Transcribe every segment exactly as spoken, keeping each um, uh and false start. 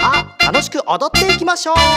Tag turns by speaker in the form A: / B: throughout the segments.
A: さあ楽しく踊っていきましょう。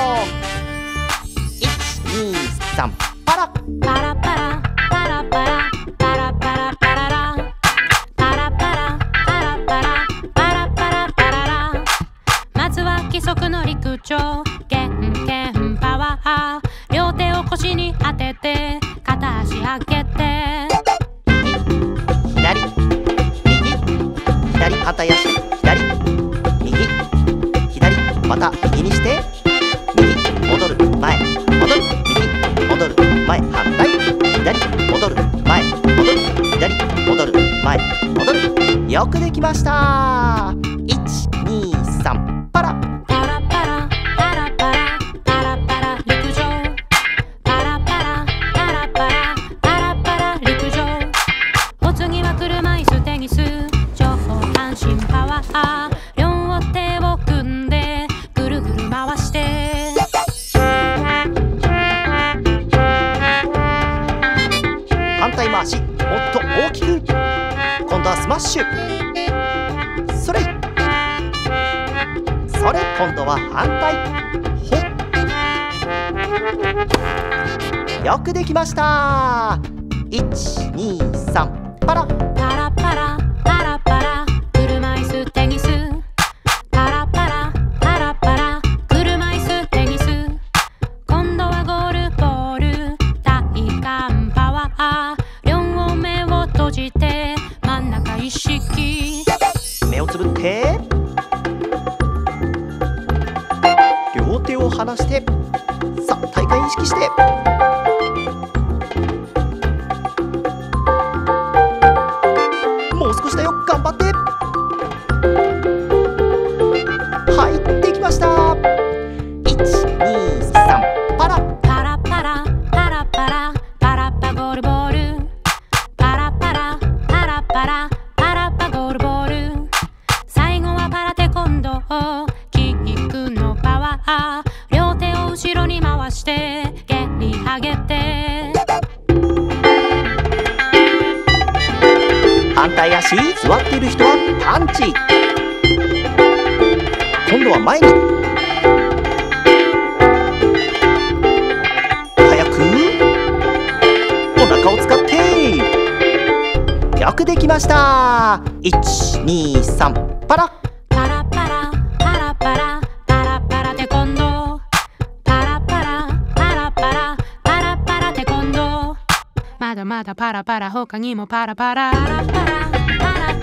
A: いちにさんパラ
B: パラパラパラパラパラパラパララパラパラパラパラパラパラパララ。まずは義足の陸上、ケンケンパワー。両手を腰に当てて片足上げて、
A: 左右左反対足、左右左また右にして右戻る前戻る右戻る前反対左戻る前戻る左戻る前戻る。よくできました。いちにさんパラ
B: パラパラパラパラパラパラ陸上、パラパラパラパラパラパラ陸上。お次は車椅子テニス、上半身パワー。両手を組んでぐるぐる回して、
A: 反対回しもっと大きく。今度はスマッシュ、それそれ今度は反対ほっ。よくできました。いちにさんパラ
B: パラパラパラパラ車椅子テニス、パラパラパラパラ車椅子テニス。今度はゴールボール、体幹パワー。両目を閉じて真ん中意識、
A: 目をつぶって両手を離して、さあ体幹意識して、もう少しだよ、頑張って。はいできました。いちにさんパラ
B: パラパラパラパラパラッパゴールボール、パラパラパラパラパラッパゴールボール。最後はパラテコンドー、キックのパワー。両手を後ろに回して蹴り上げて、
A: 反対足、座っている人はパンチ。今度は前に早くお腹を使って。よくできました。いちにさんパラ
B: パラパラパラパラパラパラテコンドー、パラパラパラパラパラパラテコンドー。まだまだパラパラ他にもパラパラパラパラパラ